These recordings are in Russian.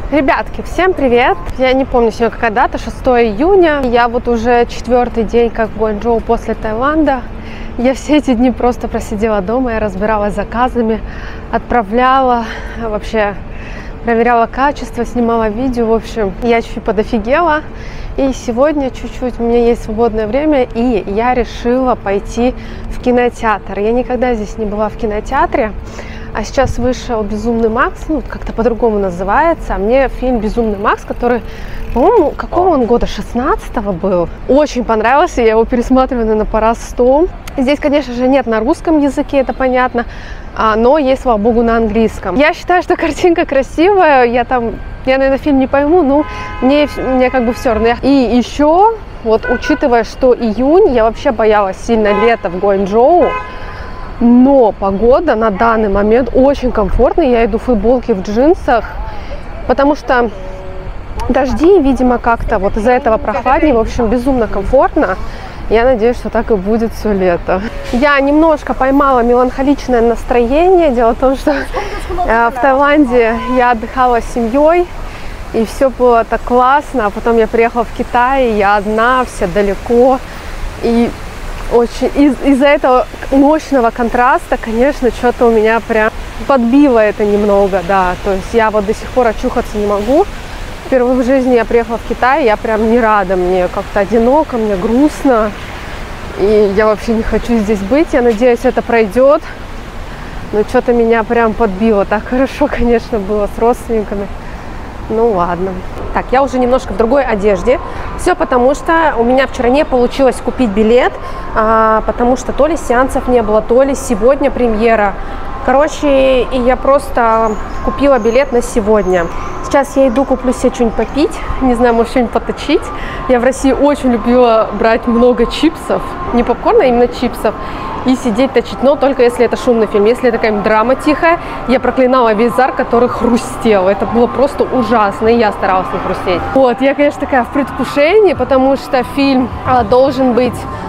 Ребятки, всем привет! Я не помню сегодня какая дата, 6 июня. Я вот уже 4-й день как в Гуанчжоу после Таиланда. Я все эти дни просто просидела дома, я разбиралась с заказами, отправляла, вообще проверяла качество, снимала видео. В общем, я чуть подофигела. И сегодня чуть-чуть у меня есть свободное время, и я решила пойти в кинотеатр. Я никогда здесь не была в кинотеатре. А сейчас вышел «Безумный Макс», ну, как-то по-другому называется. А мне фильм «Безумный Макс», который, по-моему, какого он года, 16-го был, очень понравился. Я его пересматриваю, наверное, по раз 100. Здесь, конечно же, нет на русском языке, это понятно, но есть, слава богу, на английском. Я считаю, что картинка красивая. Я, наверное, фильм не пойму, но мне как бы все равно. И еще, вот, учитывая, что июнь, я вообще боялась сильно лета в Гуанчжоу. Но погода на данный момент очень комфортная. Я иду в футболке, в джинсах, потому что дожди, видимо, как-то вот из-за этого прохладнее. В общем, безумно комфортно. Я надеюсь, что так и будет все лето. Я немножко поймала меланхоличное настроение. Дело в том, что в Таиланде я отдыхала с семьей, и все было так классно. А потом я приехала в Китай, и я одна, вся далеко. И очень из-за этого мощного контраста, конечно, что-то у меня прям подбило это немного, да. То есть я вот до сих пор очухаться не могу. Впервые в жизни я приехала в Китай, я прям не рада, мне как-то одиноко, мне грустно. И я вообще не хочу здесь быть. Я надеюсь, это пройдет. Но что-то меня прям подбило. Так хорошо, конечно, было с родственниками. Ну ладно. Так, я уже немножко в другой одежде. Все потому, что у меня вчера не получилось купить билет, потому что то ли сеансов не было, то ли сегодня премьера. Короче, и я просто купила билет на сегодня. Сейчас я иду, куплю себе что-нибудь попить, не знаю, может, что-нибудь поточить. Я в России очень любила брать много чипсов, не попкорна, а именно чипсов, и сидеть точить, но только если это шумный фильм. Если это какая-нибудь драма тихая, я проклинала весь зал, который хрустел. Это было просто ужасно, и я старалась не хрустеть. Вот, я, конечно, такая в предвкушении, потому что фильм должен быть,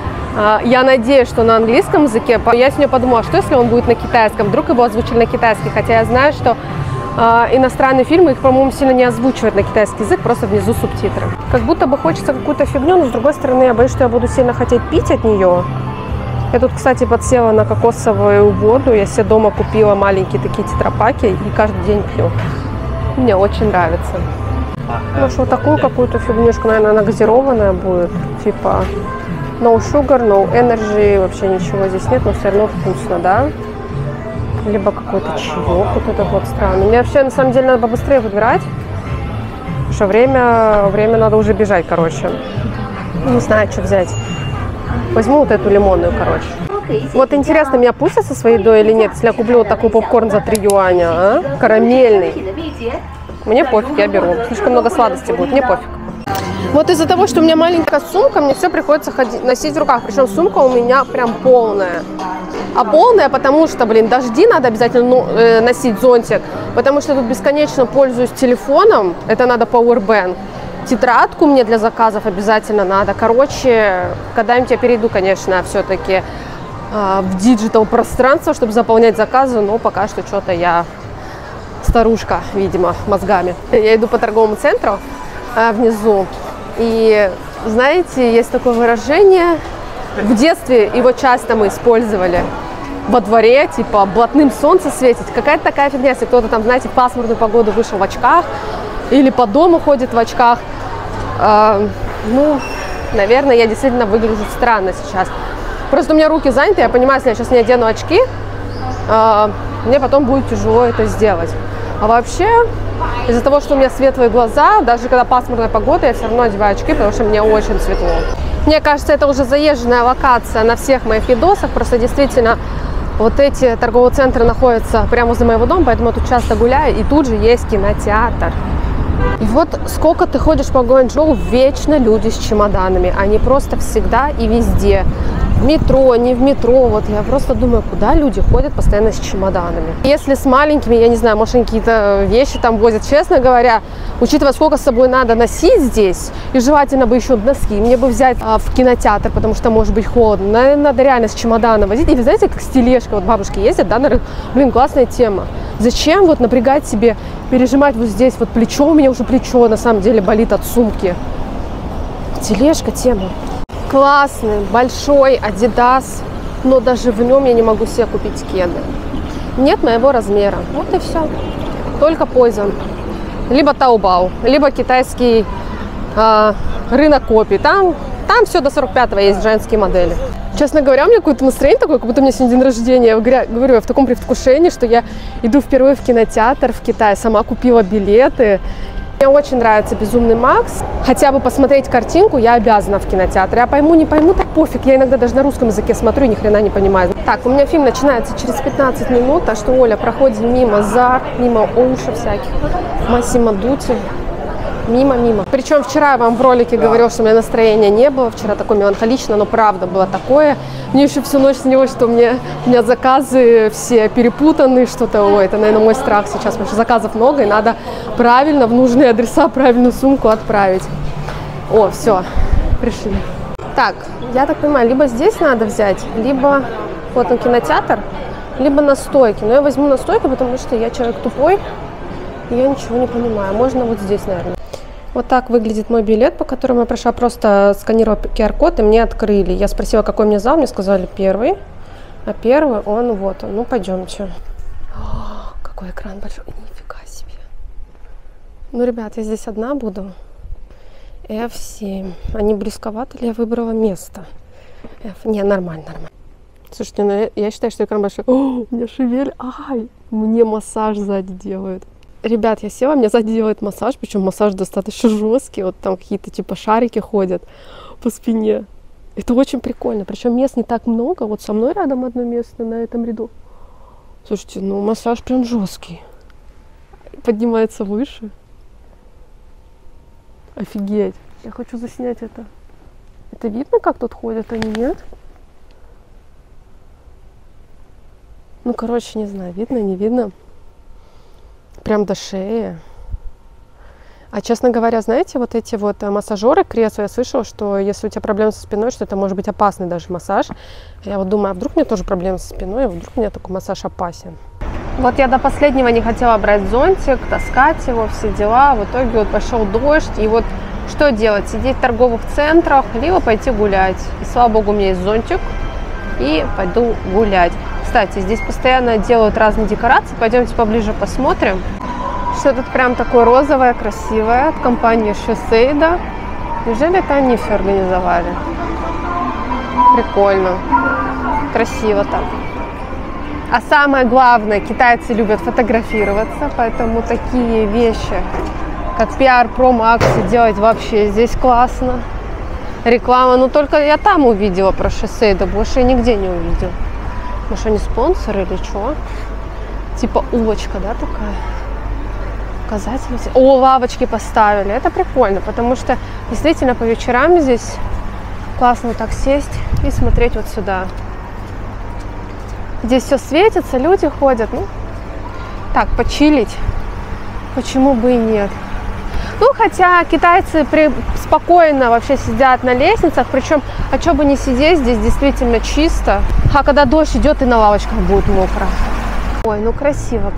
я надеюсь, что на английском языке. Я сегодня подумала, что если он будет на китайском, вдруг его озвучили на китайский, хотя я знаю, что иностранные фильмы, их, по-моему, сильно не озвучивают на китайский язык, просто внизу субтитры. Как будто бы хочется какую-то фигню, но с другой стороны я боюсь, что я буду сильно хотеть пить от нее. Я тут, кстати, подсела на кокосовую воду. Я себе дома купила маленькие такие тетрапаки и каждый день пью. Мне очень нравится. Может, вот такую какую-то фигнюшку, наверное, она газированная будет. Типа no sugar, no energy, вообще ничего здесь нет, но все равно вкусно, да? Либо какой-то чаек вот этот вот странный. Мне вообще, на самом деле, надо побыстрее выбирать, потому что время надо уже бежать, короче. Не знаю, что взять. Возьму вот эту лимонную, короче. Вот интересно, меня пустят со своей едой или нет, если я куплю вот такой попкорн за 3 юаня, а? Карамельный. Мне пофиг, я беру. Слишком много сладости будет, мне пофиг. Вот из-за того, что у меня маленькая сумка, мне все приходится носить в руках. Причем сумка у меня прям полная. А полная, потому что, блин, дожди надо обязательно носить зонтик. Потому что тут бесконечно пользуюсь телефоном. Это надо powerbank. Тетрадку мне для заказов обязательно надо. Короче, когда-нибудь я перейду, конечно, все-таки в диджитал пространство, чтобы заполнять заказы. Но пока что что-то я старушка, видимо, мозгами. Я иду по торговому центру внизу. И, знаете, есть такое выражение, в детстве его часто мы использовали во дворе, типа, блатным солнце светит. Какая-то такая фигня, если кто-то там, знаете, в пасмурную погоду вышел в очках или по дому ходит в очках. Ну, наверное, я действительно выгляжу странно сейчас. Просто у меня руки заняты, я понимаю, если я сейчас не одену очки, мне потом будет тяжело это сделать. А вообще, из-за того, что у меня светлые глаза, даже когда пасмурная погода, я все равно одеваю очки, потому что мне очень светло. Мне кажется, это уже заезженная локация на всех моих видосах. Просто действительно вот эти торговые центры находятся прямо возле моего дома, поэтому я тут часто гуляю, и тут же есть кинотеатр. И вот сколько ты ходишь по Гуанчжоу, вечно люди с чемоданами. Они просто всегда и везде. В метро, не в метро. Вот я просто думаю, куда люди ходят постоянно с чемоданами. Если с маленькими, я не знаю, может, они какие-то вещи там возят. Честно говоря, учитывая, сколько с собой надо носить здесь, и желательно бы еще носки мне бы взять в кинотеатр, потому что может быть холодно. Наверное, надо реально с чемоданом возить. Или знаете, как с тележкой, вот бабушки ездят, да, наверное, блин, классная тема. Зачем вот напрягать себе пережимать вот здесь. Вот плечо, у меня уже плечо на самом деле болит от сумки. Тележка тема. Классный, большой Adidas, но даже в нем я не могу себе купить кеды. Нет моего размера. Вот и все. Только Poison. Либо Taobao, либо китайский рынок копий. Там все до 45-го есть женские модели. Честно говоря, у меня какое-то настроение такое, как будто у меня сегодня день рождения. Я говорю, я в таком предвкушении, что я иду впервые в кинотеатр в Китае, сама купила билеты. Мне очень нравится «Безумный Макс». Хотя бы посмотреть картинку я обязана в кинотеатре. Я пойму, не пойму, так пофиг. Я иногда даже на русском языке смотрю и ни хрена не понимаю. Так, у меня фильм начинается через 15 минут, а что, Оля, проходим мимо Зар, мимо Оуша всяких, Массимо Дутти. Мимо. Причем вчера я вам в ролике говорила, что у меня настроения не было. Вчера такое меланхолично, но правда было такое. Мне еще всю ночь снилось, что у меня заказы все перепутаны, что-то. Ой, это, наверное, мой страх сейчас, потому что заказов много, и надо правильно в нужные адреса правильную сумку отправить. О, все, пришли. Так, я так понимаю, либо здесь надо взять, либо вот на кинотеатр, либо на стойке. Но я возьму на стойку, потому что я человек тупой, и я ничего не понимаю. Можно вот здесь, наверное. Вот так выглядит мой билет, по которому я прошла, просто сканировала QR-код, и мне открыли. Я спросила, какой мне зал, мне сказали первый, а первый он вот он. Ну, пойдемте. О, какой экран большой, нифига себе. Ну, ребят, я здесь одна буду. F7. А не близковато ли я выбрала место? Не, нормально. Слушайте, ну, я считаю, что экран большой. О, у меня шевель. Ай, мне массаж сзади делают. Ребят, я села, мне сзади делает массаж, причем массаж достаточно жесткий, вот там какие-то типа шарики ходят по спине. Это очень прикольно, причем мест не так много, вот со мной рядом одно место на этом ряду. Слушайте, ну массаж прям жесткий, поднимается выше. Офигеть, я хочу заснять это. Это видно, как тут ходят они, нет? Ну, короче, не знаю, видно, не видно. Прям до шеи. А, честно говоря, знаете, вот эти вот массажеры, кресла, я слышала, что если у тебя проблемы со спиной, что это может быть опасный даже массаж. Я вот думаю, а вдруг у меня тоже проблемы со спиной, а вдруг у меня такой массаж опасен. Вот я до последнего не хотела брать зонтик, таскать его, все дела. В итоге вот пошел дождь, и вот что делать? Сидеть в торговых центрах, либо пойти гулять. И слава богу, у меня есть зонтик, и пойду гулять. Кстати, здесь постоянно делают разные декорации. Пойдемте поближе посмотрим. Что тут прям такое розовое, красивое от компании Shiseido. Неужели это они все организовали? Прикольно. Красиво так. А самое главное, китайцы любят фотографироваться, поэтому такие вещи, как пиар, промо-акции делать вообще здесь классно. Реклама, ну только я там увидела про Shiseido, больше я нигде не увидела. Может, они спонсоры или что? Типа улочка, да, такая? Указатели. О, лавочки поставили. Это прикольно, потому что действительно по вечерам здесь классно вот так сесть и смотреть вот сюда. Здесь все светится, люди ходят. Ну, так, почилить. Почему бы и нет? Ну, хотя китайцы спокойно вообще сидят на лестницах, причем, а что бы не сидеть, здесь действительно чисто. А когда дождь идет, и на лавочках будет мокро. Ой, ну красиво.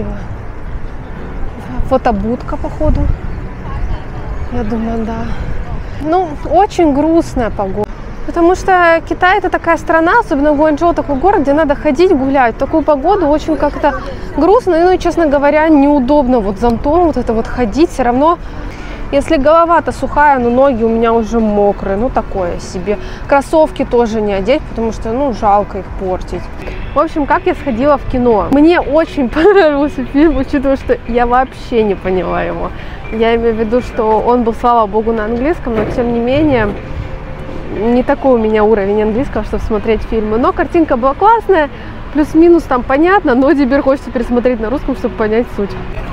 Фотобудка, походу. Я думаю, да. Ну, очень грустная погода. Потому что Китай — это такая страна, особенно Гуанчжоу, такой город, где надо ходить, гулять. В такую погоду очень как-то грустно, ну и, честно говоря, неудобно вот зонтом вот это вот ходить. Все равно, если голова-то сухая, но ноги у меня уже мокрые, ну такое себе. Кроссовки тоже не одеть, потому что, ну, жалко их портить. В общем, как я сходила в кино. Мне очень понравился фильм, учитывая, что я вообще не поняла его. Я имею в виду, что он был, слава богу, на английском, но тем не менее... Не такой у меня уровень английского, чтобы смотреть фильмы. Но картинка была классная, плюс-минус там понятно, но теперь хочется пересмотреть на русском, чтобы понять суть.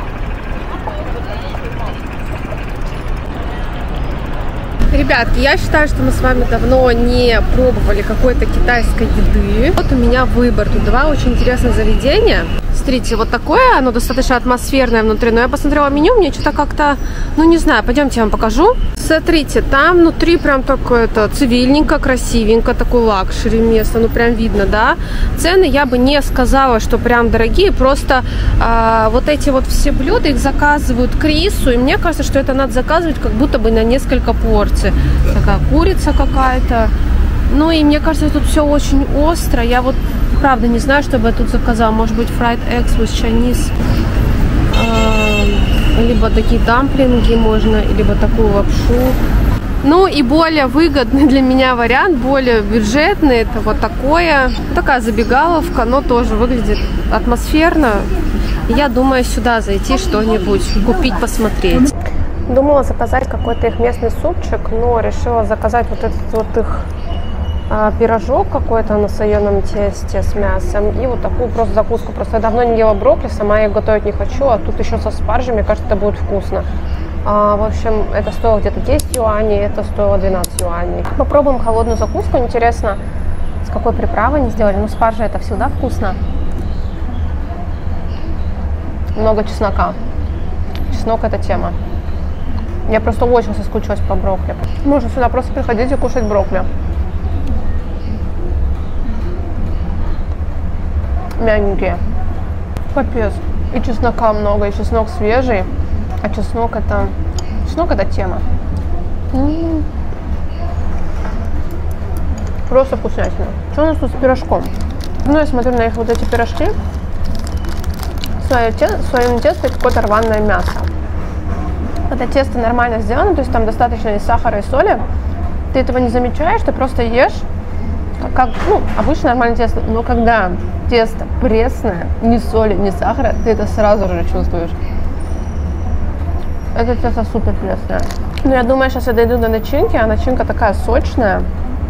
Ребят, я считаю, что мы с вами давно не пробовали какой-то китайской еды. Вот у меня выбор. Тут два очень интересных заведения. Смотрите, вот такое, оно достаточно атмосферное внутри. Но я посмотрела меню, мне что-то как-то, ну не знаю, пойдемте я вам покажу. Смотрите, там внутри прям такое-то цивильненько, красивенько, такой лакшери место, ну прям видно, да. Цены я бы не сказала, что прям дорогие, просто вот эти вот все блюда, их заказывают к рису, и мне кажется, что это надо заказывать как будто бы на несколько порций. Такая курица какая-то. Ну и мне кажется, тут все очень остро. Я вот правда не знаю, что бы я тут заказала. Может быть, fried eggs with Chinese. Либо такие дамплинги можно, либо такую лапшу. Ну и более выгодный для меня вариант, более бюджетный, это вот такое. Такая забегаловка, но тоже выглядит атмосферно. Я думаю, сюда зайти что-нибудь купить, посмотреть. Думала заказать какой-то их местный супчик, но решила заказать вот этот вот их пирожок какой-то на слоеном тесте с мясом и вот такую просто закуску. Просто я давно не ела брокколи, сама я готовить не хочу, а тут еще со спаржей, мне кажется, это будет вкусно. В общем, это стоило где-то 10 юаней, это стоило 12 юаней. Попробуем холодную закуску, интересно, с какой приправой они сделали. Ну, спаржа это всегда вкусно. Много чеснока. Чеснок это тема. Я просто очень соскучилась по брокколи. Можно сюда просто приходить и кушать брокколи. Мягенькие. Капец. И чеснока много, и чеснок свежий. А чеснок это тема. Просто вкуснятина. Что у нас тут с пирожком? Ну, я смотрю на их вот эти пирожки. В своем тесте какое-то рваное мясо. Это тесто нормально сделано, то есть там достаточно и сахара, и соли. Ты этого не замечаешь, ты просто ешь, как, ну, обычно нормальное тесто. Но когда тесто пресное, ни соли, ни сахара, ты это сразу же чувствуешь. Это тесто супер пресное. Но я думаю, сейчас я дойду до начинки, а начинка такая сочная.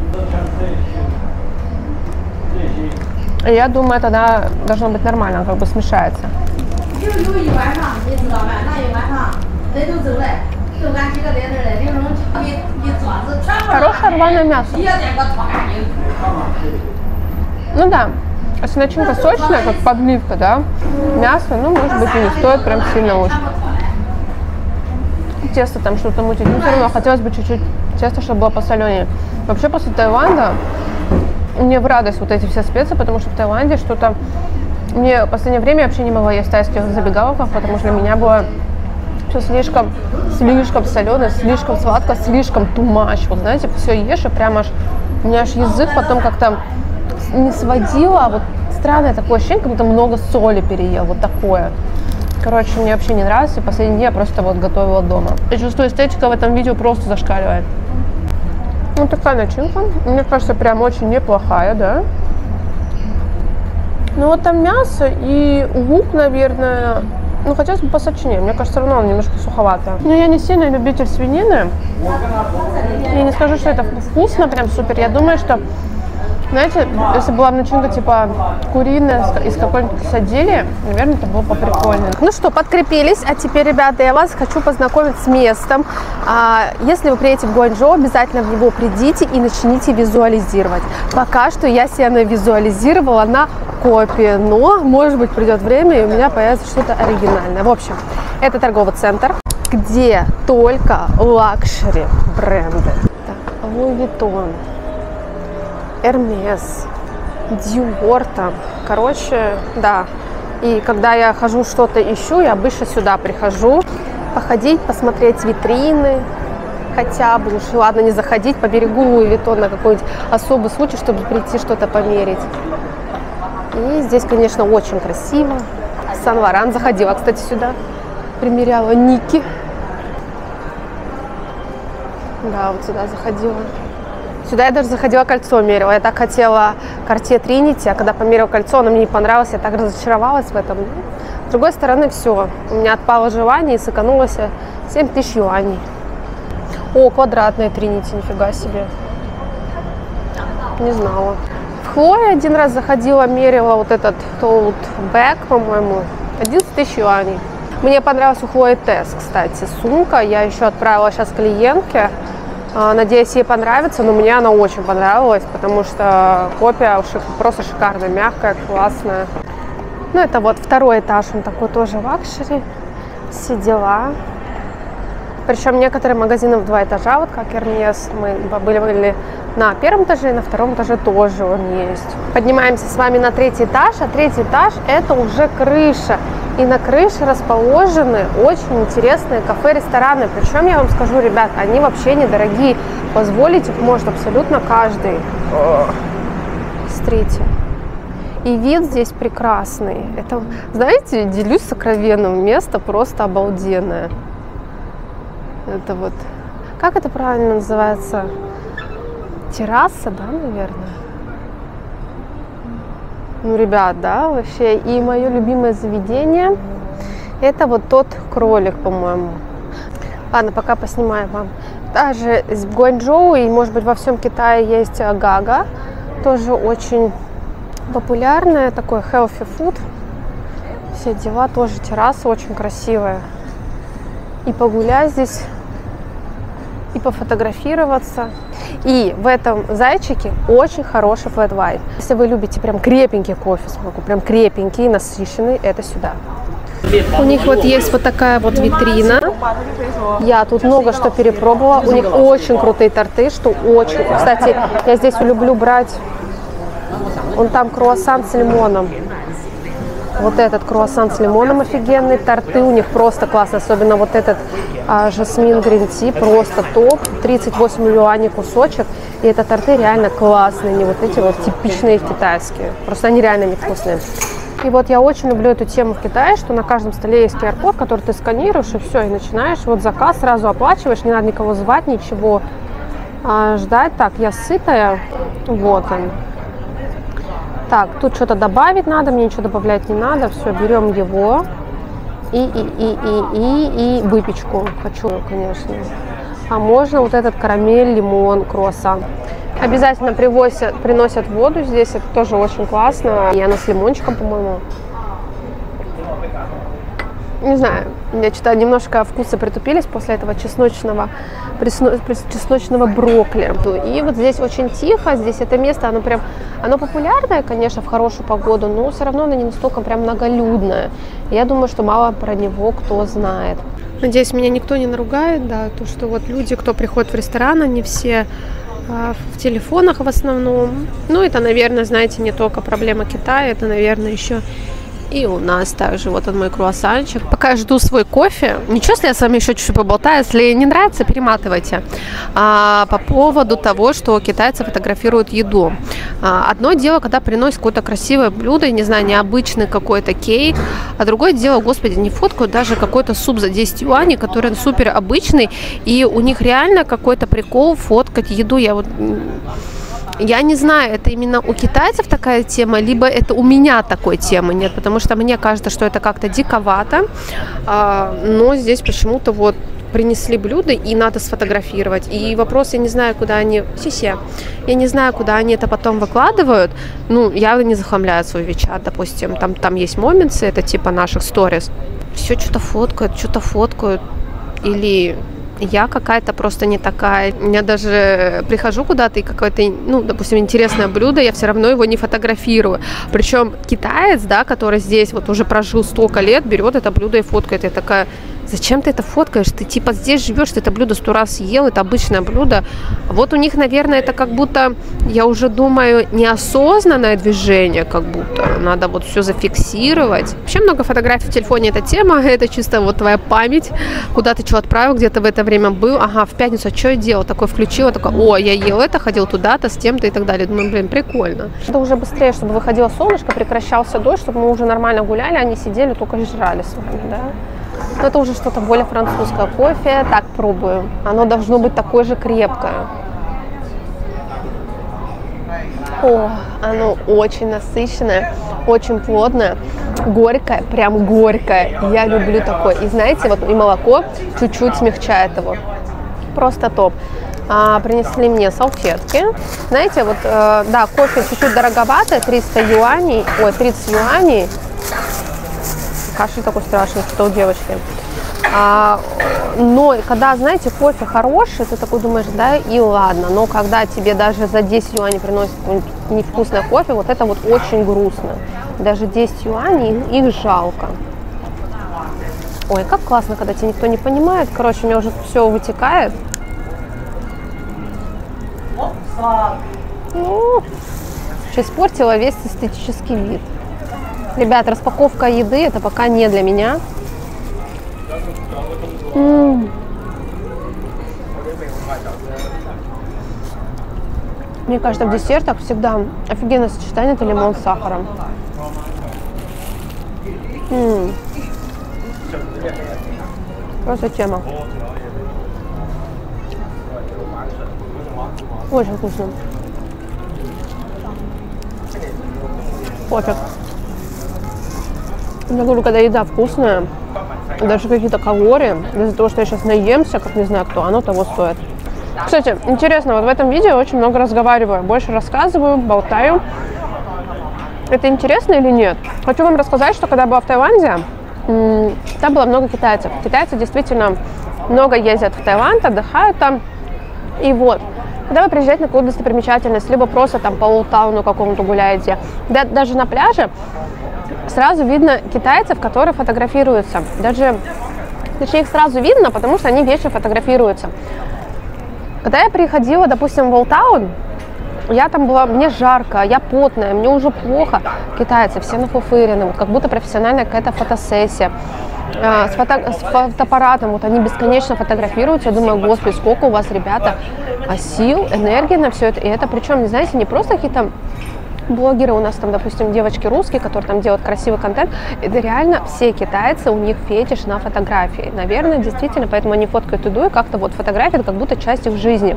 И я думаю, тогда должно быть нормально, как бы смешается. Хорошее рваное мясо. Ну да, если начинка сочная, как подливка, да, мясо, ну, может быть, и не стоит прям сильно очень. Тесто там что-то мутить, но все равно хотелось бы чуть-чуть теста, чтобы было посоленее. Вообще, после Таиланда мне в радость вот эти все специи, потому что в Таиланде что-то... Мне в последнее время я вообще не могла есть в тайских забегаловках, потому что для меня было все слишком соленое, слишком сладко, слишком too much. Вот знаете, все ешь, и прям аж... У меня аж язык потом как-то не сводило, а вот странное такое ощущение, как будто много соли переел, вот такое. Короче, мне вообще не нравится, и последние дни я просто вот готовила дома. Я чувствую, эстетика в этом видео просто зашкаливает. Вот такая начинка. Мне кажется, прям очень неплохая, да? Ну вот там мясо и лук, наверное. Ну, хотелось бы посочнее. Мне кажется, все равно она немножко суховатая. Но я не сильный любитель свинины. Я не скажу, что это вкусно, прям супер. Я думаю, что, знаете, если была начинка типа куриная из какой-нибудь садили, наверное, это было поприкольнее. Ну что, подкрепились, а теперь, ребята, я вас хочу познакомить с местом. Если вы приедете в Гуанчжоу, обязательно в него придите и начните визуализировать. Пока что я себя навизуализировала на копии, но, может быть, придет время, и у меня появится что-то оригинальное. В общем, это торговый центр, где только лакшери бренды. Так, Louis Vuitton, Hermes, Dior там. Короче, да. И когда я хожу что-то ищу, я обычно сюда прихожу. Походить, посмотреть витрины хотя бы. Уж ладно, не заходить по берегу Louis Vuitton на какой-нибудь особый случай, чтобы прийти что-то померить. И здесь, конечно, очень красиво. Сан-Лоран заходила, кстати, сюда. Примеряла Ники. Да, вот сюда заходила. Сюда я даже заходила, кольцо мерила. Я так хотела Cartier Trinity, а когда померила кольцо, оно мне не понравилось, я так разочаровалась в этом. С другой стороны, все. У меня отпало желание и сэкономилось 7000 юаней. О, квадратная Trinity, нифига себе. Не знала. В Хлое один раз заходила, мерила вот этот tote bag, по-моему, 11 000 юаней. Мне понравилась у Хлои Тесс, кстати, сумка. Я еще отправила сейчас клиентке. Надеюсь, ей понравится, но мне она очень понравилась, потому что копия просто шикарная, мягкая, классная. Ну, это вот второй этаж, он такой тоже лакшери, все дела. Причем некоторые магазины в 2 этажа, вот как Hermes, мы были на 1-м этаже, и на 2-м этаже тоже он есть. Поднимаемся с вами на 3-й этаж, а 3-й этаж это уже крыша. И на крыше расположены очень интересные кафе, рестораны. Причем я вам скажу, ребят, они вообще недорогие. Позволить их может абсолютно каждый. Смотрите. И вид здесь прекрасный. Это, знаете, делюсь сокровенным. Место просто обалденное. Это вот, как это правильно называется? Терраса, да, наверное? Ну, ребят, да, вообще. И мое любимое заведение, это вот тот кролик, по-моему. Ладно, пока поснимаю вам. Даже в Гуанчжоу и, может быть, во всем Китае есть Гага. Тоже очень популярная, такой healthy food. Все дела, тоже терраса очень красивая. И погулять здесь, и пофотографироваться. И в этом зайчике очень хороший flat white. Если вы любите прям крепенький кофе, прям крепенький, насыщенный, это сюда. У них вот есть вот такая вот витрина. Я тут много что перепробовала. У них очень крутые торты, что очень... Кстати, я здесь люблю брать... Вон там круассан с лимоном. Вот этот круассан с лимоном офигенный. Торты у них просто классно. Особенно вот этот жасмин грин-ти. Просто топ. 38 юаней кусочек. И это торты реально классные. Не вот эти вот типичные китайские. Просто они реально невкусные. И вот я очень люблю эту тему в Китае, что на каждом столе есть QR-код, который ты сканируешь, и все, и начинаешь вот заказ, сразу оплачиваешь, не надо никого звать, ничего ждать. Так, я сытая. Вот он. Так, тут что-то добавить надо, мне ничего добавлять не надо. Все, берем его и выпечку хочу, конечно. А можно вот этот карамель, лимон, круассан. Обязательно приносят воду здесь, это тоже очень классно. И она с лимончиком, по-моему. Не знаю, у меня что-то немножко вкусы притупились после этого чесночного брокколи. И вот здесь очень тихо, здесь это место, оно популярное, конечно, в хорошую погоду, но все равно оно не настолько прям многолюдное. Я думаю, что мало про него кто знает. Надеюсь, меня никто не наругает, да, то, что вот люди, кто приходит в ресторан, они все в телефонах в основном. Ну, это, наверное, знаете, не только проблема Китая, это, наверное, еще и у нас также. Вот он мой круассанчик. Пока я жду свой кофе, ничего, если я с вами еще чуть-чуть поболтаю, если не нравится, перематывайте. По поводу того, что китайцы фотографируют еду. Одно дело, когда приносят какое-то красивое блюдо, не знаю, необычный какой-то кейк, а другое дело, господи, не фоткают даже какой-то суп за 10 юаней, который супер обычный, и у них реально какой-то прикол фоткать еду. Я не знаю, это именно у китайцев такая тема, либо это у меня такой темы нет, потому что мне кажется, что это как-то диковато, но здесь почему-то вот принесли блюдо и надо сфотографировать. И вопрос, я не знаю, куда они... Я не знаю, куда они это потом выкладывают. Ну, явно не захламляют свой WeChat, допустим. Там есть моменты, это типа наших сторис. Все что-то фоткают. Или... Я какая-то просто не такая. Я даже прихожу куда-то и какое-то, ну, допустим, интересное блюдо, я все равно его не фотографирую. Причем китаец, да, который здесь вот уже прожил столько лет, берет это блюдо и фоткает. Я такая, зачем ты это фоткаешь? Ты типа здесь живешь, ты это блюдо 100 раз съел, это обычное блюдо. Вот у них, наверное, это как будто, я уже думаю, неосознанное движение, как будто. Надо вот все зафиксировать. Вообще много фотографий в телефоне, эта тема, это чисто вот твоя память, куда ты что отправил, где ты в это время был. Ага, в пятницу, а что я делал? Такое включила, такое, о, я ел это, ходил туда-то, с тем-то и так далее. Думаю, блин, прикольно. Надо уже быстрее, чтобы выходило солнышко, прекращался дождь, чтобы мы уже нормально гуляли, а не сидели, только жрали с вами, да? Но это уже что-то более французское. Кофе, так, пробую. Оно должно быть такое же крепкое. О, оно очень насыщенное, очень плотное, горькое, прям горькое. Я люблю такое. И знаете, вот и молоко чуть-чуть смягчает его. Просто топ. Принесли мне салфетки. Знаете, вот, да, кофе чуть-чуть дороговато, 300 юаней, ой, 30 юаней. Кашель такой страшный, что у девочки. Но когда, знаете, кофе хороший, ты такой думаешь, да, и ладно. Но когда тебе даже за 10 юаней приносят невкусное кофе, вот это вот очень грустно. Даже 10 юаней, их жалко. Ой, как классно, когда тебя никто не понимает. Короче, у меня уже все вытекает. Ну, испортила весь эстетический вид. Ребят, распаковка еды это пока не для меня. Мне кажется, в десертах всегда офигенное сочетание — это лимон с сахаром. Просто тема. Очень вкусно. Пофиг. Я говорю, когда еда вкусная, даже какие-то калории, из-за того, что я сейчас наемся, как не знаю кто, оно того стоит. Кстати, интересно, вот в этом видео очень много разговариваю, больше рассказываю, болтаю. Это интересно или нет? Хочу вам рассказать, что когда была в Таиланде, там было много китайцев. Китайцы действительно много ездят в Таиланд, отдыхают там. И вот, когда вы приезжаете на какую-то достопримечательность, либо просто там по Олд-тауну какому-то гуляете, даже на пляже, сразу видно китайцев, которые фотографируются. Точнее, их сразу видно, потому что они вечно фотографируются. Когда я приходила, допустим, в Олд-таун, я там была, мне жарко, я потная, мне уже плохо. Китайцы все нафуфырены, вот как будто профессиональная какая-то фотосессия. С фотоаппаратом, вот они бесконечно фотографируются. Я думаю, господи, сколько у вас, ребята, сил, энергии на все это. И это причем, не знаете, не просто какие-то блогеры у нас там, допустим, девочки русские, которые там делают красивый контент. Это реально все китайцы, у них фетиш на фотографии. Наверное, действительно, поэтому они фоткают еду, и как-то вот фотография как будто часть их жизни.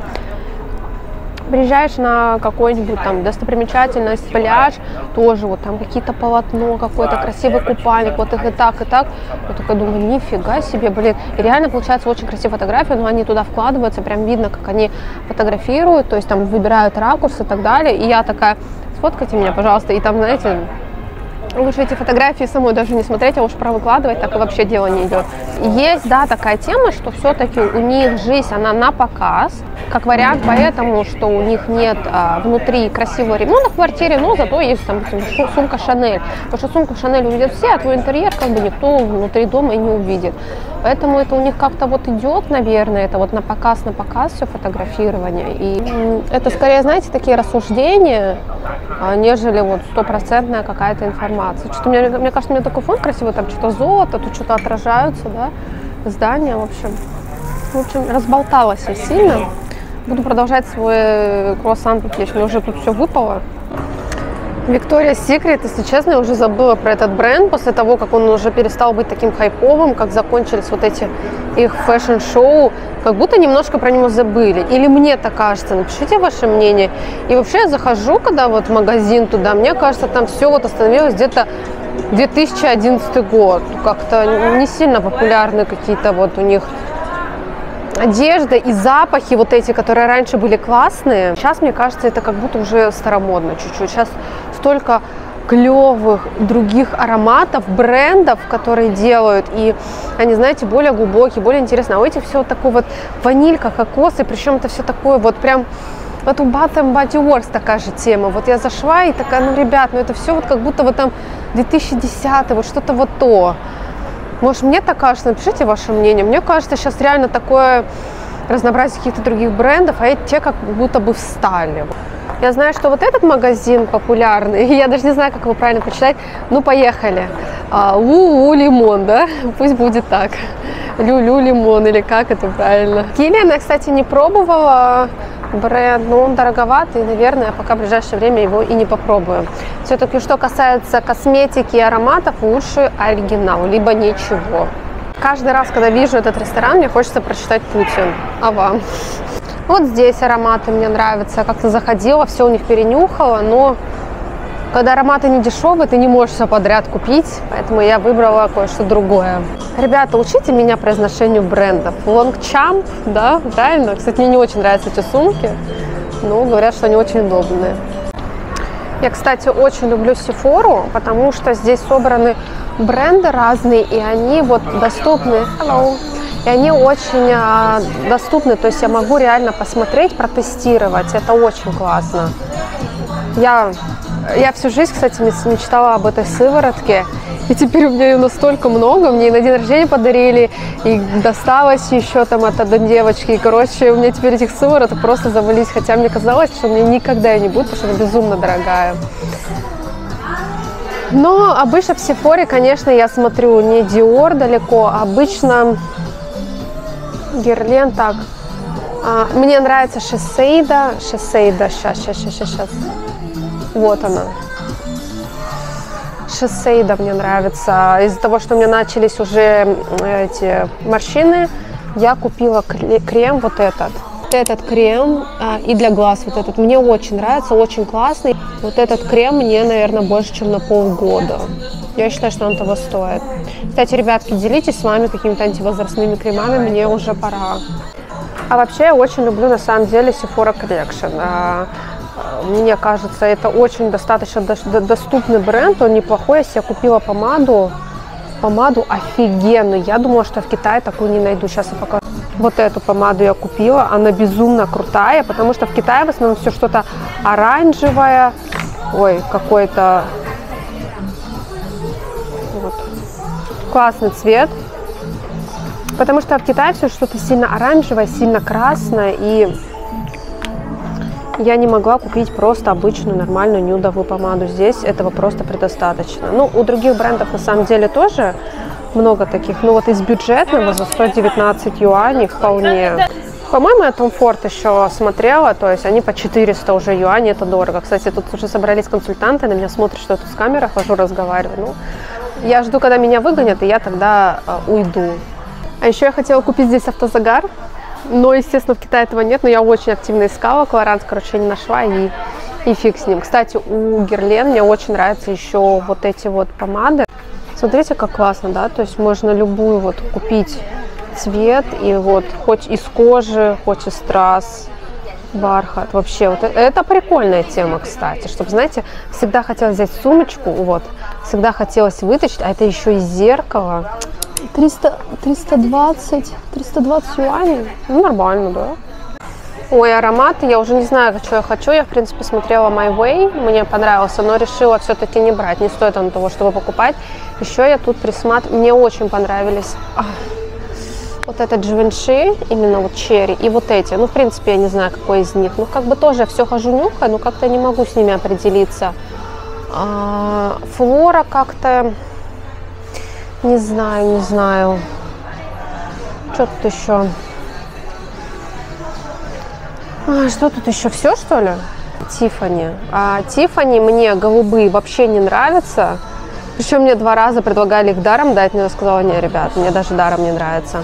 Приезжаешь на какой-нибудь там достопримечательность, пляж, тоже вот там какие-то полотно, какой-то красивый купальник, вот их и так, и так. Я такая думаю, нифига себе, блин. И реально получается очень красивая фотография, но они туда вкладываются, прям видно, как они фотографируют, то есть там выбирают ракурс и так далее. И я такая, сфоткайте меня, пожалуйста, и там, знаете, лучше эти фотографии самой даже не смотреть, а уж провыкладывать, так и вообще дело не идет. Есть, да, такая тема, что все-таки у них жизнь, она на показ, как вариант, поэтому, что у них нет внутри красивого ремонта в квартире, но зато есть там сумка Шанель. Потому что сумку Шанель увидят все, а твой интерьер как бы никто внутри дома и не увидит. Поэтому это у них как-то вот идет, наверное, это вот на показ все фотографирование. И это скорее, знаете, такие рассуждения, нежели вот стопроцентная какая-то информация. Что-то мне кажется, у меня такой фон красивый, там что-то золото, тут что-то отражаются, да, здания, в общем, разболталась я сильно. Буду продолжать свой круассан печь, мне уже тут все выпало. Victoria's Secret, если честно, я уже забыла про этот бренд после того, как он уже перестал быть таким хайповым, как закончились вот эти их фэшн-шоу, как будто немножко про него забыли. Или мне так кажется, напишите ваше мнение. И вообще я захожу, когда вот в магазин туда, мне кажется, там все вот остановилось где-то 2011 год. Как-то не сильно популярны какие-то вот у них одежда и запахи вот эти, которые раньше были классные. Сейчас, мне кажется, это как будто уже старомодно чуть-чуть. Сейчас столько клевых других ароматов, брендов, которые делают, и они, знаете, более глубокие, более интересные. А у этих все вот такое вот ванилька, кокос, и причем это все такое вот прям, вот у Bath & Body Works такая же тема. Вот я зашла и такая, ну, ребят, ну это все вот как будто вот там 2010, вот что-то вот то. Может, мне так кажется, напишите ваше мнение. Мне кажется, сейчас реально такое разнообразие каких-то других брендов, а эти те как будто бы встали. Я знаю, что вот этот магазин популярный, я даже не знаю, как его правильно прочитать. Ну, поехали. Лу Лимон, да? Пусть будет так. Лю Лимон, или как это правильно? Килиан я, кстати, не пробовала. Бренд, но он дороговатый, и, наверное, пока в ближайшее время его и не попробую. Все-таки, что касается косметики и ароматов, лучше оригинал, либо ничего. Каждый раз, когда вижу этот ресторан, мне хочется прочитать Путин. А вам? Вот здесь ароматы мне нравятся. Я как-то заходила, все у них перенюхала, но когда ароматы не дешевые, ты не можешь все подряд купить, поэтому я выбрала кое-что другое. Ребята, учите меня произношению брендов. Longchamp, да, правильно? Кстати, мне не очень нравятся эти сумки, но говорят, что они очень удобные. Я, кстати, очень люблю Sephora, потому что здесь собраны бренды разные, и они вот доступны. Hello. И они очень доступны, то есть я могу реально посмотреть, протестировать. Это очень классно. Я Я всю жизнь, кстати, мечтала об этой сыворотке. И теперь у меня ее настолько много. Мне и на день рождения подарили, и досталось еще там от одной девочки. И, короче, у меня теперь этих сывороток просто завались. Хотя мне казалось, что у меня никогда ее не будет, потому что она безумно дорогая. Но обычно в Сефоре, конечно, я смотрю не Dior далеко, а обычно Guerlain так. Мне нравится Шесейда. Сейчас. Вот она. Шесейда мне нравится. Из-за того, что у меня начались уже эти морщины, я купила крем вот этот. Вот этот крем и для глаз вот этот. Мне очень нравится, очень классный. Вот этот крем мне, наверное, больше, чем на полгода. Я считаю, что он того стоит. Кстати, ребятки, делитесь с вами какими-то антивозрастными кремами, мне уже пора. А вообще я очень люблю на самом деле Sephora Collection. Мне кажется, это очень достаточно доступный бренд, он неплохой. Я себе купила помаду офигенную. Я думала, что в Китае такую не найду. Сейчас я покажу. Вот эту помаду я купила, она безумно крутая, потому что в Китае в основном все что-то оранжевое. Ой, какой-то вот. Классный цвет. Потому что в Китае все что-то сильно оранжевое, сильно красное, и я не могла купить просто обычную нормальную нюдовую помаду. Здесь этого просто предостаточно. Ну, у других брендов на самом деле тоже много таких. Ну, вот из бюджетного за 119 юаней вполне. По-моему, я Tom Ford еще смотрела, то есть они по 400 уже юаней, это дорого. Кстати, тут уже собрались консультанты, на меня смотрят, что я тут с камерой хожу, разговариваю. Ну, я жду, когда меня выгонят, и я тогда уйду. А еще я хотела купить здесь автозагар, но, естественно, в Китае этого нет, но я очень активно искала, Клоранс, короче, не нашла, и фиг с ним. Кстати, у Guerlain мне очень нравятся еще вот эти вот помады. Смотрите, как классно, да, то есть можно любую вот купить цвет, и вот хоть из кожи, хоть из страз, бархат, вообще, вот это прикольная тема, кстати, чтобы, знаете, всегда хотелось взять сумочку, вот, всегда хотелось вытащить, а это еще и зеркало. 320 юаней, ну, нормально, да. Ой, ароматы, я уже не знаю, что я хочу. Я, в принципе, смотрела My Way, мне понравился, но решила все-таки не брать. Не стоит он того, чтобы покупать. Еще я тут присматриваю, мне очень понравились вот этот Givenchy, именно вот черри, и вот эти. Ну, в принципе, я не знаю, какой из них. Ну, как бы тоже все хожу нюхаю, но как-то не могу с ними определиться. Флора как-то, не знаю. Что тут еще? Что тут еще? Все, что ли? Тиффани. Тиффани мне голубые вообще не нравятся. Причем мне 2 раза предлагали их даром дать, но я сказала, не, ребят, мне даже даром не нравится.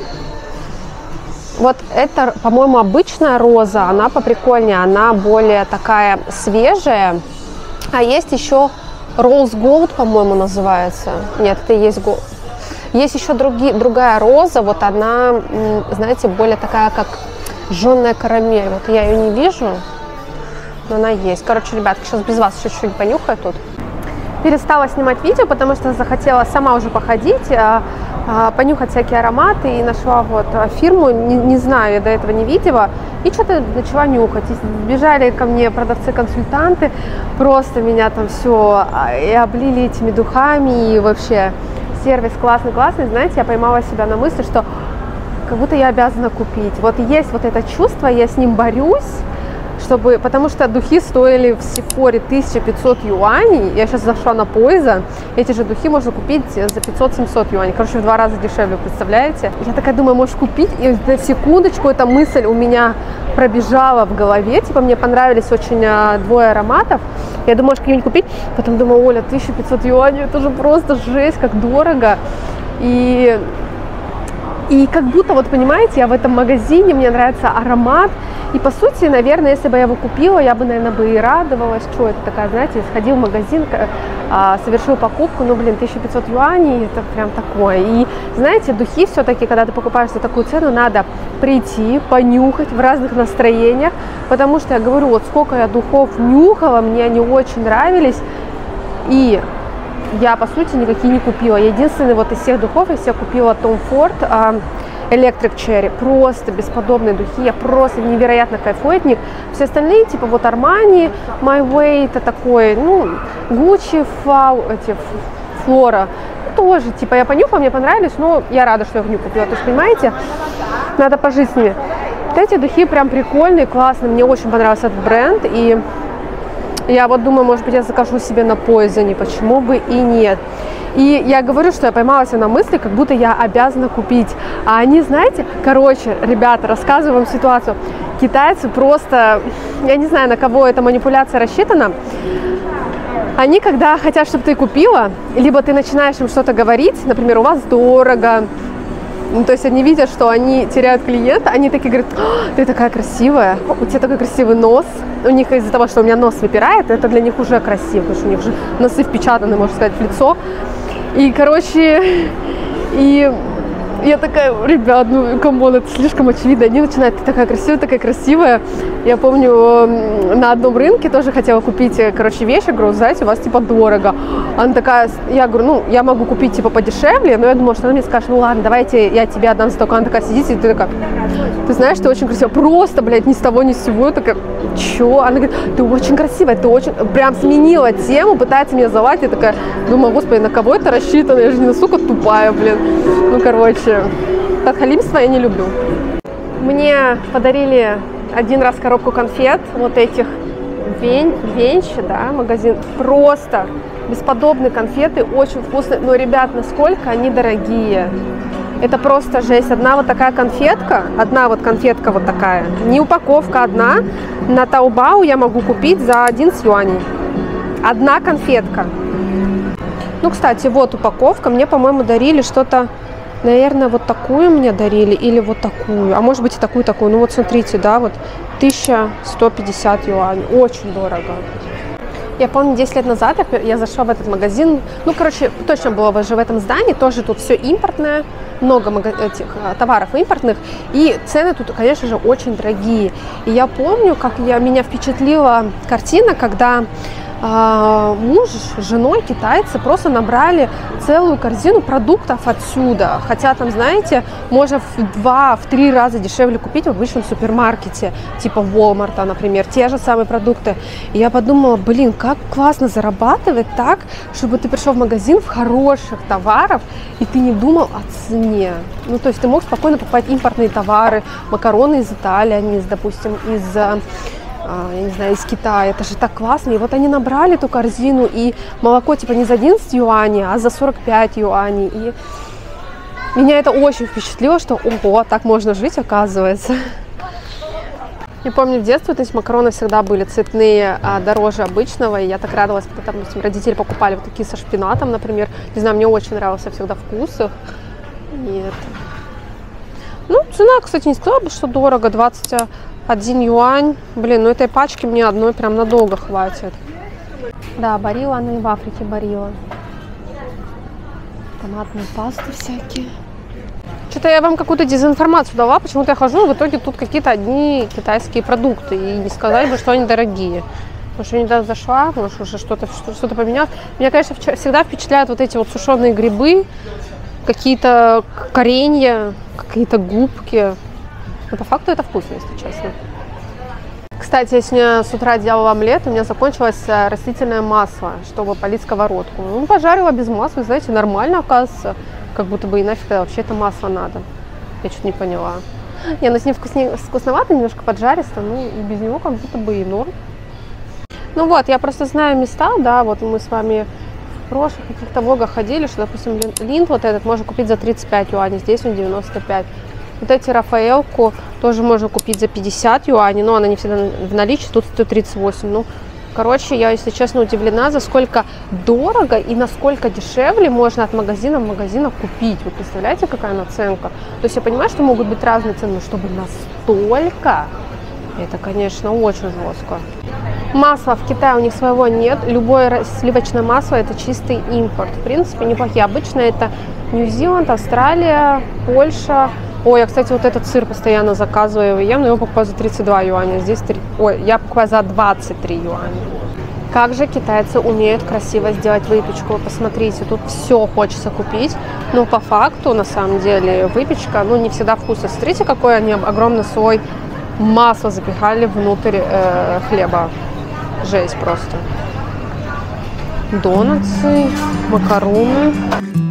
Вот это, по-моему, обычная роза, она поприкольнее, она более такая свежая. А есть еще Rose Gold, по-моему, называется. Нет, это и есть Gold. Есть еще другая роза, вот она, знаете, более такая, как жженая карамель. Вот я ее не вижу, но она есть. Короче, ребятки, сейчас без вас чуть-чуть понюхаю тут. Перестала снимать видео, потому что захотела сама уже походить, понюхать всякие ароматы, и нашла вот фирму, не знаю, я до этого не видела, и что-то начала нюхать. И бежали ко мне продавцы-консультанты, просто меня там все и облили этими духами, и вообще сервис классный, знаете, я поймала себя на мысли, что как будто я обязана купить. Вот есть вот это чувство, я с ним борюсь, потому что духи стоили в Сефоре 1500 юаней. Я сейчас зашла на Poison, эти же духи можно купить за 500-700 юаней. Короче, в 2 раза дешевле, представляете? Я такая думаю, можешь купить, и на секундочку эта мысль у меня пробежала в голове. Типа, мне понравились очень 2 ароматов. Я думаю, может, какие-нибудь купить. Потом думаю, Оля, 1500 юаней, это же просто жесть, как дорого. И как будто, вот понимаете, я в этом магазине, мне нравится аромат. И по сути, наверное, если бы я его купила, я бы, наверное, и радовалась, что это такая, знаете, сходил в магазин, совершил покупку, ну, блин, 1500 юаней, это прям такое. И, знаете, духи все-таки, когда ты покупаешь за такую цену, надо прийти, понюхать в разных настроениях, потому что, я говорю, вот сколько я духов нюхала, мне они очень нравились, и я, по сути, никакие не купила. Единственный вот из всех духов я себе купила Tom Ford Electric Cherry. Просто бесподобные духи. Я просто невероятно кайфую от них. Все остальные, типа вот Armani, My Way, это такой, ну, Gucci, Flora. Тоже, типа, я понюхала, мне понравились, но я рада, что я их не купила. То есть, понимаете, надо пожить с ними. Вот эти духи прям прикольные, классные. Мне очень понравился этот бренд. И я вот думаю, может быть, я закажу себе на Poison, почему бы и нет. И я говорю, что я поймалась на мысли, как будто я обязана купить. А они, знаете, короче, ребята, рассказываю вам ситуацию. Китайцы просто, я не знаю, на кого эта манипуляция рассчитана. Они, когда хотят, чтобы ты купила, либо ты начинаешь им что-то говорить, например, у вас дорого, ну, то есть они видят, что они теряют клиента, они такие говорят: ты такая красивая, у тебя такой красивый нос. У них из-за того, что у меня нос выпирает, это для них уже красиво, потому что у них уже носы впечатаны, можно сказать, в лицо. И, короче, и я такая: ребят, ну, камон, это слишком очевидно. Они начинают: ты такая красивая, такая красивая. Я помню, на одном рынке тоже хотела купить, короче, вещи. Я говорю: знаете, у вас, типа, дорого. Она такая, я говорю: ну, я могу купить, типа, подешевле, но я думала, что она мне скажет: ну, ладно, давайте я тебе отдам за столько. Она такая сидит, и ты такая: ты знаешь, ты очень красивая. Просто, блядь, ни с того, ни с сего. Я такая: чё? Она говорит: ты очень красивая, ты очень... Прям сменила тему, пытается меня заладить. Я такая думаю: господи, на кого это рассчитано? Я же не настолько тупая, блин. Ну, короче, подхалимство я не люблю. Мне подарили один раз коробку конфет, вот этих Венчи, да, магазин. Просто бесподобные конфеты, очень вкусные. Но, ребят, насколько они дорогие. Это просто жесть. Одна вот такая конфетка, вот такая, не упаковка, одна, на Taobao я могу купить за 11 юаней. Одна конфетка. Ну, кстати, вот упаковка. Мне, по-моему, дарили что-то, наверное, вот такую мне дарили или вот такую. А может быть и такую. Ну, вот смотрите, да, вот 1150 юаней. Очень дорого. Я помню, 10 лет назад я зашла в этот магазин. Ну, короче, точно было же в этом здании. Тоже тут все импортное. Много этих товаров импортных. И цены тут, конечно же, очень дорогие. И я помню, как меня впечатлила картина, когда муж с женой китайцы просто набрали целую корзину продуктов отсюда. Хотя там, знаете, можно в 2-3 раза дешевле купить в обычном супермаркете, типа Walmart, например, те же самые продукты. И я подумала: блин, как классно зарабатывать так, чтобы ты пришел в магазин в хороших товаров, и ты не думал о цене. Ну, то есть ты мог спокойно покупать импортные товары, макароны из Италии, они, допустим, я не знаю, из Китая. Это же так классно. И вот они набрали эту корзину, и молоко типа не за 11 юаней, а за 45 юаней. И меня это очень впечатлило, что ого, так можно жить, оказывается. Я помню, в детстве вот эти макароны всегда были цветные, дороже обычного. И я так радовалась, когда там, допустим, родители покупали вот такие со шпинатом, например. Не знаю, мне очень нравился всегда вкус их. Нет. Ну, цена, кстати, не стоила бы, что дорого, 21 юань. Блин, ну этой пачки мне одной прям надолго хватит. Да, Барилла, она и в Африке Барилла. Томатные пасты всякие. Что-то я вам какую-то дезинформацию дала, почему-то я хожу, и в итоге тут какие-то одни китайские продукты. И не сказать бы, что они дорогие. Потому что я недавно зашла, может, уже что-то поменялось. Меня, конечно, всегда впечатляют вот эти вот сушеные грибы, какие-то коренья, какие-то губки. Но по факту это вкусно, если честно. Кстати, я сегодня с утра делала омлет, у меня закончилось растительное масло, чтобы полить сковородку. Ну, пожарила без масла, знаете, нормально, оказывается. Как будто бы и нафиг, когда вообще это масло надо. Я что-то не поняла. Не, ну с ним вкусновато, немножко поджаристо, ну и без него как будто бы и норм. Ну вот, я просто знаю места, да, вот мы с вами в прошлых каких-то влогах ходили, что, допустим, линд вот этот можно купить за 35 юаней, здесь он 95. Вот эти Рафаэлку тоже можно купить за 50 юаней, но она не всегда в наличии, тут 138. Ну, короче, я, если честно, удивлена, за сколько дорого и насколько дешевле можно от магазина в магазинах купить. Вы представляете, какая наценка? То есть я понимаю, что могут быть разные цены, но чтобы настолько, это, конечно, очень жестко. Масла в Китае у них своего нет. Любое сливочное масло – это чистый импорт. В принципе, неплохие. Обычно это Нью-Зеланд, Австралия, Польша. Ой, я, кстати, вот этот сыр постоянно заказываю и ем, но его покупаю за 32 юаня. Здесь я покупаю за 23 юаня. Как же китайцы умеют красиво сделать выпечку. Посмотрите, тут все хочется купить, но по факту, на самом деле, выпечка, ну, не всегда вкусная. Смотрите, какой они огромный слой масла запихали внутрь хлеба. Жесть просто. Донатсы, макароны.